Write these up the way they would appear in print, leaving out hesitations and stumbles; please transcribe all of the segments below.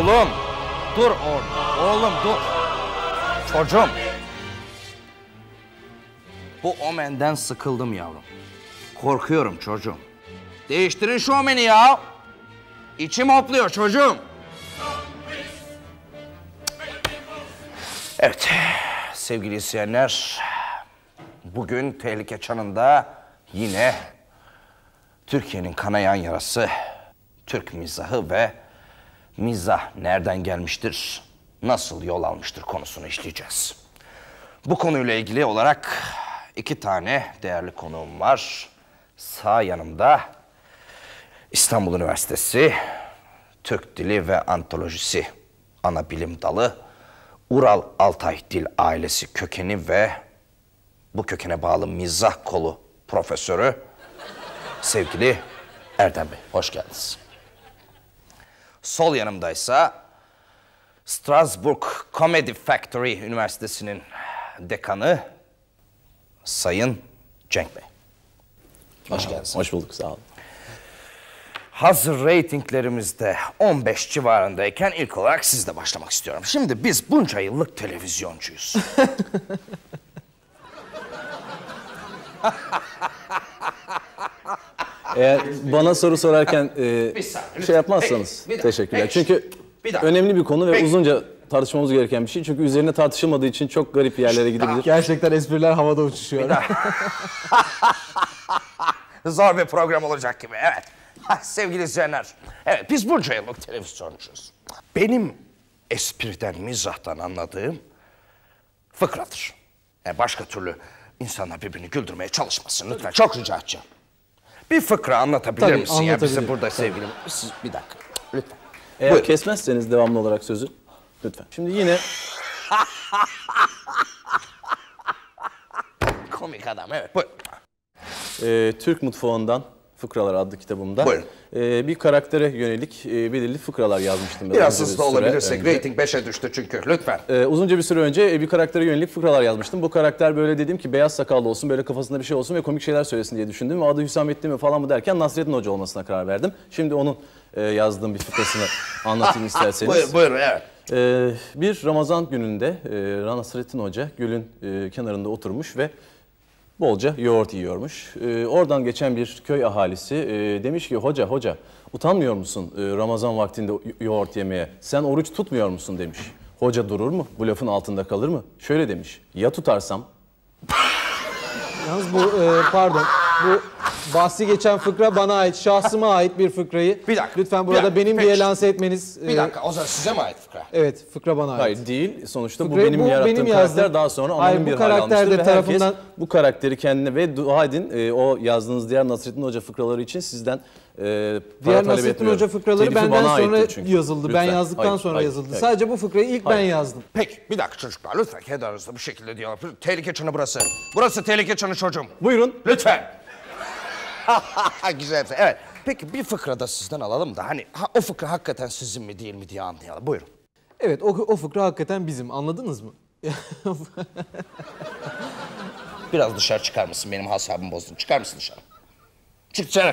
Oğlum, dur orada. Oğlum dur. Çocuğum. Bu omenden sıkıldım yavrum. Korkuyorum çocuğum. Değiştirin şu omeni ya. İçim hopluyor çocuğum. Evet, sevgili izleyenler. Bugün Tehlike Çanı'nda yine Türkiye'nin kanayan yarası, Türk mizahı ve mizah nereden gelmiştir, nasıl yol almıştır konusunu işleyeceğiz. Bu konuyla ilgili olarak 2 tane değerli konuğum var. Sağ yanımda İstanbul Üniversitesi Türk Dili ve Antolojisi ana bilim dalı, Ural Altay Dil Ailesi kökeni ve bu kökene bağlı mizah kolu profesörü sevgili Erdem Bey. Hoş geldiniz. Sol yanımdaysa Strasbourg Comedy Factory Üniversitesi'nin dekanı Sayın Cenk Bey. Hoş geldiniz. Hoş bulduk, sağ olun. Hazır reytinglerimizde 15 civarındayken ilk olarak sizle başlamak istiyorum. Şimdi biz bunca yıllık televizyoncuyuz. Eğer bana soru sorarken şey yapmazsanız teşekkürler. Çünkü önemli bir konu ve uzunca tartışmamız gereken bir şey. Çünkü üzerine tartışılmadığı için çok garip yerlere gidebilir. Gerçekten espriler havada uçuşuyor. Zor bir program olacak gibi, evet. Sevgili izleyenler, evet biz bunca yıllık televizyoncuyuz. Benim espriden, mizahtan anladığım fıkradır. Başka türlü insanlar birbirini güldürmeye çalışmasın lütfen. Çok rica edeceğim. Bir fıkra anlatabilir misin ya bize burada sevgilim? Siz, bir dakika, lütfen. Eğer Buyurun. kesmezseniz devamlı olarak sözü, lütfen. Şimdi yine... Komik adam, evet. Buyurun. Türk Mutfağı'ndan Fıkralar adlı kitabımda Buyurun. Bir karaktere yönelik belirli fıkralar yazmıştım. Biraz hızlı olabilirsek, reyting 5'e düştü çünkü, lütfen. Uzunca bir süre önce bir karaktere yönelik fıkralar yazmıştım. Bu karakter böyle dedim ki beyaz sakallı olsun, böyle kafasında bir şey olsun ve komik şeyler söylesin diye düşündüm. Ve adı Hüsamettin mi falan mı derken Nasrettin Hoca olmasına karar verdim. Şimdi onun yazdığım bir fıkrasını anlatayım isterseniz. Buyurun, evet. Bir Ramazan gününde Nasrettin Hoca gölün kenarında oturmuş ve bolca yoğurt yiyormuş. Oradan geçen bir köy ahalisi demiş ki hoca utanmıyor musun Ramazan vaktinde yoğurt yemeye? Sen oruç tutmuyor musun demiş. Hoca durur mu? Bu lafın altında kalır mı? Şöyle demiş. Ya tutarsam? Yalnız bu pardon, bu bahsi geçen fıkra bana ait, şahsıma ait bir fıkrayı. Bir dakika. Lütfen burada benim diye lanse etmeniz. Bir dakika, o zaman size mi ait fıkra? Evet, fıkra bana ait. Hayır değil. Sonuçta Fıkra, bu benim yarattığım karakter yazdım. daha sonra Hayır, onun bu bir hal karakter almıştır. de Ve tarafından... herkes bu karakteri kendine ve dua edin o yazdığınız diğer Nasrettin Hoca fıkraları için sizden diğer Nasrettin Hoca fıkraları Telifi benden bana sonra aittir çünkü. yazıldı. Lütfen. Ben yazdıktan Hayır, sonra hayır, yazıldı. hayır. Sadece bu fıkrayı ilk ben yazdım. Peki, bir dakika çocuklar, lütfen kendi aranızda bu şekilde diyalog. Tehlike Çanı burası. Burası Tehlike Çanı çocuğum. Buyurun. Lütfen. Güzel, evet. Peki bir fıkra da sizden alalım da hani o fıkra hakikaten sizin mi değil mi diye anlayalım. Buyurun. Evet, o fıkra hakikaten bizim. Anladınız mı? Biraz dışarı çıkar mısın? Benim hasabımı bozdun. Çıkar mısın dışarı? Çık dışarı.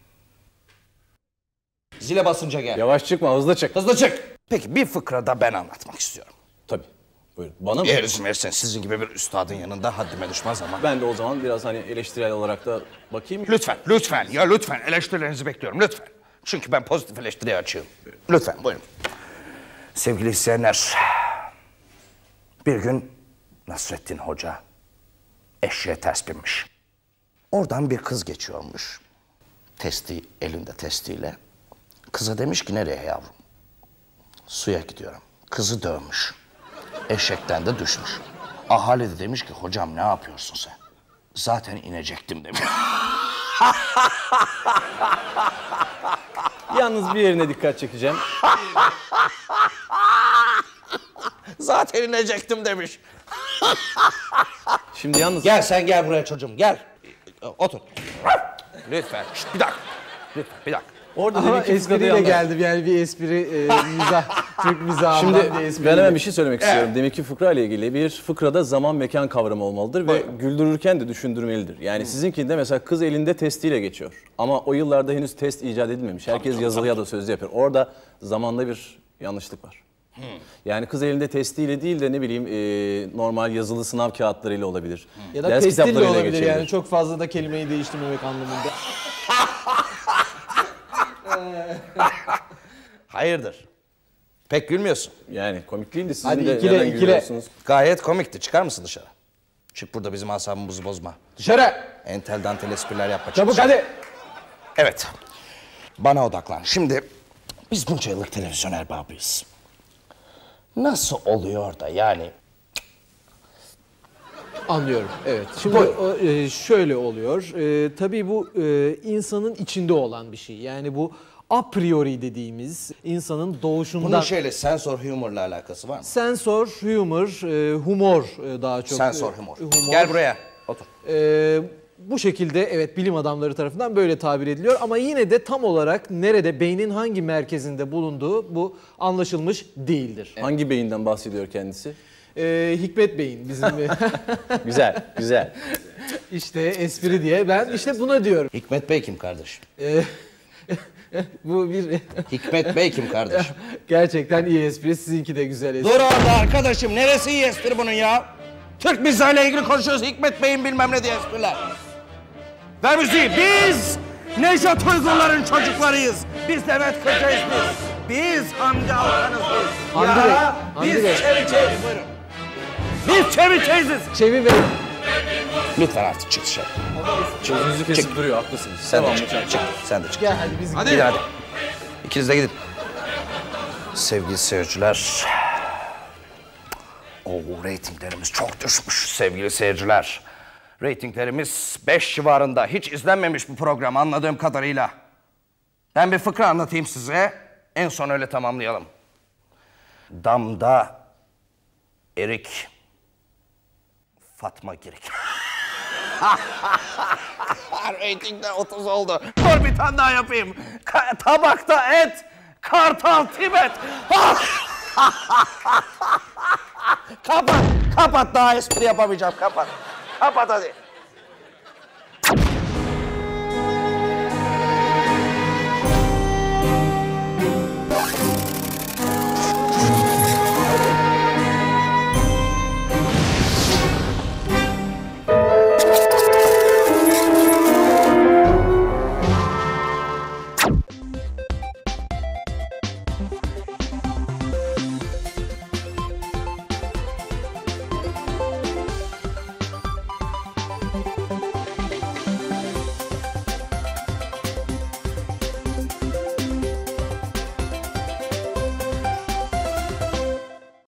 Zile basınca gel. Yavaş çıkma, hızlı çık. Hızlı çık. Peki bir fıkra da ben anlatmak istiyorum. Tabii. Buyurun. Bana mı? Eğer izin verirseniz sizin gibi bir üstadın yanında haddime düşmez ama. Ben de o zaman biraz hani eleştirel olarak da bakayım. Lütfen, lütfen, ya lütfen eleştirilerinizi bekliyorum, lütfen. Çünkü ben pozitif eleştiriye açığım. Lütfen, buyurun. Sevgili izleyenler, bir gün Nasrettin Hoca eşeğe ters binmiş. Oradan bir kız geçiyormuş. Elinde testiyle. Kıza demiş ki nereye yavrum? Suya gidiyorum. Kızı dövmüş. Eşekten de düşmüş. Ahali de demiş ki hocam ne yapıyorsun sen? Zaten inecektim demiş. Yalnız bir yerine dikkat çekeceğim. Zaten inecektim demiş. Şimdi yalnız... Gel sen gel buraya çocuğum gel. Otur. Lütfen. Şişt, bir dakika. Lütfen bir dakika. Orada Ama demek ki espriyle geldim, yani bir espri, mizah, Türk mizahından Şimdi bir espri. ben hemen bir şey söylemek istiyorum. Demek ki fıkra ile ilgili bir fıkrada zaman mekan kavramı olmalıdır ve güldürürken de düşündürmelidir. Yani sizinkinde mesela kız elinde testiyle geçiyor. Ama o yıllarda henüz test icat edilmemiş. Herkes yazılı ya da sözlü yapıyor. Orada zamanda bir Yanlışlık var. Yani kız elinde testiyle değil de ne bileyim normal yazılı sınav kağıtlarıyla olabilir. Ya da Ders pestil de kitaplarıyla olabilir geçebilir. yani çok fazla da kelimeyi değiştirmemek anlamında. Hayırdır? Pek gülmüyorsun. Yani komik değil de sizin Hadi de ikile, neden ikile. gülüyorsunuz? Gayet komikti. Çıkar mısın dışarı? Çık, burada bizim asabımızı bozma. Dışarı! Entel dantel espriler yapma. çık Çabuk dışarı. hadi! Evet. Bana odaklan. Şimdi biz bunca yıllık televizyon erbabıyız. Nasıl oluyor da yani? Anlıyorum, evet. Şimdi şöyle oluyor. Tabii bu insanın içinde olan bir şey. Yani bu a priori dediğimiz insanın doğuşundan... Bunun şeyle sensor humor'la alakası var mı? Sensor, humor, humor daha çok. Sensor humor. Gel buraya. Otur. Bu şekilde evet bilim adamları tarafından böyle tabir ediliyor ama yine de tam olarak nerede beynin hangi merkezinde bulunduğu bu anlaşılmış değildir. Hangi beyinden bahsediyor kendisi? Hikmet Bey'in bizim Güzel, güzel. işte espri diye ben işte buna diyorum. Hikmet Bey kim kardeş? Bu bir Hikmet Bey kim kardeş? gerçekten iyi espri, sizinki de güzel espri. Dur orada arkadaşım. Neresi iyi espri bunun ya? Türk mizahıyla ilgili konuşuyoruz. Hikmet Bey'in bilmem ne diye espriler. Ver müziği. Biz Nejat Uygurların çocuklarıyız. Biz Levent Kırca'yız biz. Biz Hamdi Alkan'ız biz. Hamdi Ya, Bey, Hamdi biz Bey. Çeviçeyiz. Buyurun. Biz Çeviçeyiziz. Çevir Bey. Lütfen artık çık dışarı. Sözünüzü kesip duruyor, haklısınız. Sen de Devamlı çık. çarpın. Çık. Sen de çık. Gel hadi biz Gidin hadi. İkiniz de gidin. Sevgili seyirciler. Reytinglerimiz çok düşmüş sevgili seyirciler. Reytinglerimiz 5 civarında. Hiç izlenmemiş bu program anladığım kadarıyla. Ben bir fıkra anlatayım size. En son öyle tamamlayalım. Damda erik, Fatma Girik. Reytingler 30 oldu. Dur bir tane daha yapayım. Tabakta et, Kartal Tibet. Kapat, kapat, daha espri yapamayacağım, kapat. Kapat hadi.